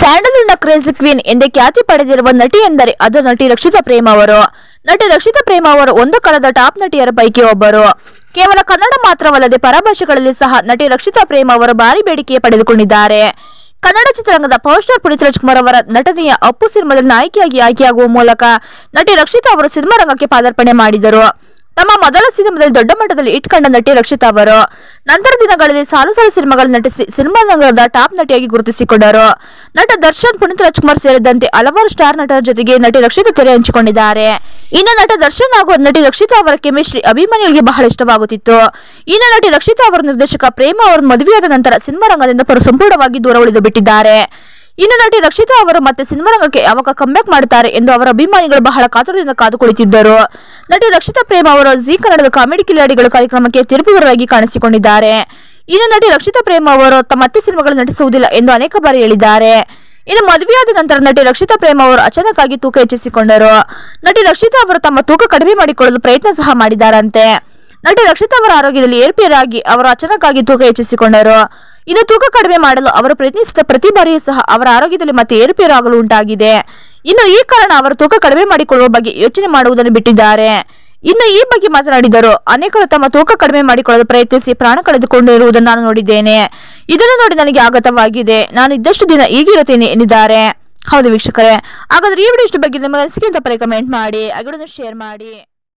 ಸ್ಯಾಂಡಲ್ವುಡ್ನ crazy queen ಎಂದೇ ಖ್ಯಾತಿ ಪಡೆದಿರುವ ನಟಿ ಎಂದರೆ ಅದು ನಟಿ ರಕ್ಷಿತಾ ಪ್ರೇಮ ಅವರು. ನಟಿ ರಕ್ಷಿತಾ ಪ್ರೇಮ ಅವರು ಒಂದು ಕಾಲದ ಟಾಪ್ ನಟಿಯರ ಪೈಕಿ ಒಬ್ಬರು. ಕೇವಲ ಕನ್ನಡ ಮಾತ್ರವಲ್ಲದೆ ಪರಭಾಷೆಗಳಲ್ಲಿ ಸಹ ನಟಿ ರಕ್ಷಿತಾ ಪ್ರೇಮ ಅವರು ಭಾರಿ ಬೇಡಿಕೆ ಪಡೆದುಕೊಂಡಿದ್ದಾರೆ. ಕನ್ನಡ ಚಿತ್ರರಂಗದ ಪವರ್ ಸ್ಟಾರ್ ಪುನೀತ್ ರಾಜ್ಕುಮಾರ್ ಅವರ ನಟನೆಯ ಅಪ್ಪು ಸಿನಿಮಾದಲ್ಲಿ ನಾಯಕಿಯಾಗಿ ಆಯ್ಕೆಯಾಗುವ ಮೂಲಕ ನಟಿ ರಕ್ಷಿತಾ ಅವರು ಸಿನಿಮಾ ರಂಗಕ್ಕೆ ಪಾದಾರ್ಪಣೆ ಮಾಡಿದರು. ತಮ್ಮ ಮೊದಲ ಸಿನಿಮಾದಲ್ಲಿ ದೊಡ್ಡ ಮಟ್ಟದಲ್ಲಿ ಹಿಟ್ ಕಂಡ ನಟಿ ರಕ್ಷಿತಾ ಅವರು ನಂತರ ದಿನಗಳಲ್ಲಿ ಸಾಲು ಸಿನಿಮಾಗಳು ನಟಿಸಿ ಸಿನಿಮಾ ರಂಗದ ಟಾಪ್ ನಟಿಯಾಗಿ ಗುರುತಿಸಿಕೊಂಡರು. ನಟ ದರ್ಶನ್, ಪುನೀತ್ ರಾಜ್ಕುಮಾರ್ ಸೇರಿದಂತೆ ಹಲವಾರು ಸ್ಟಾರ್ ನಟರ ಜೊತೆಗೆ ನಟಿ ರಕ್ಷಿತಾ ತೆರೆ ಹಂಚಿಕೊಂಡಿದ್ದಾರೆ. ಇನ್ನು ನಟ ದರ್ಶನ್ ಹಾಗೂ ನಟಿ ರಕ್ಷಿತಾ ಅವರ ಕೆಮಿಸ್ಟ್ರಿ ಅಭಿಮಾನಿಗಳಿಗೆ ಬಹಳ ಇಷ್ಟವಾಗುತ್ತಿತ್ತು. ಇನ್ನು ನಟಿ ರಕ್ಷಿತಾ ಅವರ ನಿರ್ದೇಶಕ ಪ್ರೇಮ ಅವರ ಮದುವೆಯಾದ ನಂತರ ಸಿನಿಮಾ ರಂಗದಿಂದ ಸಂಪೂರ್ಣವಾಗಿ ದೂರ ಉಳಿದು ಬಿಟ್ಟಿದ್ದಾರೆ. ಇನ್ನು ನಟಿ ರಕ್ಷಿತಾ ಅವರು ಮತ್ತೆ ಸಿನಿಮಾ ರಂಗಕ್ಕೆ ಯಾವಾಗ ಕಮ್ಬ್ಯಾಕ್ ಮಾಡುತ್ತಾರೆ ಎಂದು ಅವರ ಅಭಿಮಾನಿಗಳು ಬಹಳ ಕಾತುರದಿಂದ ಕಾದು ಕುಳಿತಿದ್ದರು. ನಟಿ ರಕ್ಷಿತಾ ಪ್ರೇಮ ಅವರು ಜಿ ಕನ್ನಡದ ಕಾಮಿಡಿ ಕಿಲಾಡಿಗಳು ಕಾರ್ಯಕ್ರಮಕ್ಕೆ ತೀರ್ಪುಗಾರರಾಗಿ ಕಾಣಿಸಿಕೊಂಡಿದ್ದಾರೆ. ಇನ್ನು ನಟಿ ರಕ್ಷಿತಾ ಪ್ರೇಮ ಅವರು ಮತ್ತೆ ಸಿನಿಮಾಗಳು ನಟಿಸುವುದಿಲ್ಲ ಎಂದು ಅನೇಕ ಬಾರಿ ಹೇಳಿದ್ದಾರೆ. ಇನ್ನು ಮದುವೆಯಾದ ನಂತರ ನಟಿ ರಕ್ಷಿತಾ ಪ್ರೇಮ ಅವರು ಅಚಾನಕ್ ಆಗಿ ತೂಕ ಹೆಚ್ಚಿಸಿಕೊಂಡರು. ನಟಿ ರಕ್ಷಿತಾ ಅವರು ತಮ್ಮ ತೂಕ ಕಡಿಮೆ ಮಾಡಿಕೊಳ್ಳಲು ಪ್ರಯತ್ನ ಸಹ ಮಾಡಿದ್ದಾರಂತೆ. ನಟಿ ರಕ್ಷಿತಾ ಅವರ ಆರೋಗ್ಯದಲ್ಲಿ ಏರ್ಪೇರಾಗಿ ಅವರು ಅಚಾನಕ್ ಆಗಿ ತೂಕ ಹೆಚ್ಚಿಸಿಕೊಂಡರು. ಇನ್ನು ತೂಕ ಕಡಿಮೆ ಮಾಡಲು ಅವರು ಪ್ರಯತ್ನಿಸಿದ ಪ್ರತಿ ಬಾರಿಯೂ ಸಹ ಅವರ ಆರೋಗ್ಯದಲ್ಲಿ ಮತ್ತೆ ಏರುಪೇರು ಆಗಲು ಉಂಟಾಗಿದೆ. ಇನ್ನು ಈ ಕಾರಣ ಅವರು ತೂಕ ಕಡಿಮೆ ಮಾಡಿಕೊಳ್ಳುವ ಬಗ್ಗೆ ಯೋಚನೆ ಮಾಡುವುದನ್ನು ಬಿಟ್ಟಿದ್ದಾರೆ. ಇನ್ನು ಈ ಬಗ್ಗೆ ಮಾತನಾಡಿದರು. ಅನೇಕರು ತಮ್ಮ ತೂಕ ಕಡಿಮೆ ಮಾಡಿಕೊಳ್ಳಲು ಪ್ರಯತ್ನಿಸಿ ಪ್ರಾಣ ಕಳೆದುಕೊಂಡಿರುವುದನ್ನು ನಾನು ನೋಡಿದ್ದೇನೆ. ಇದನ್ನು ನೋಡಿ ನನಗೆ ಆಘಾತವಾಗಿದೆ. ನಾನು ಇದ್ದಷ್ಟು ದಿನ ಹೀಗಿರುತ್ತೇನೆ ಎಂದಿದ್ದಾರೆ. ಹೌದು ವೀಕ್ಷಕರೇ, ಹಾಗಾದ್ರೆ ಈ ವಿಡಿಯೋ ಇಷ್ಟ ಬಗ್ಗೆ ನಿಮ್ಮ ಅನಿಸಿಕೆ ಅಂತ ಕಮೆಂಟ್ ಮಾಡಿ, ಹಾಗೆ ಶೇರ್ ಮಾಡಿ.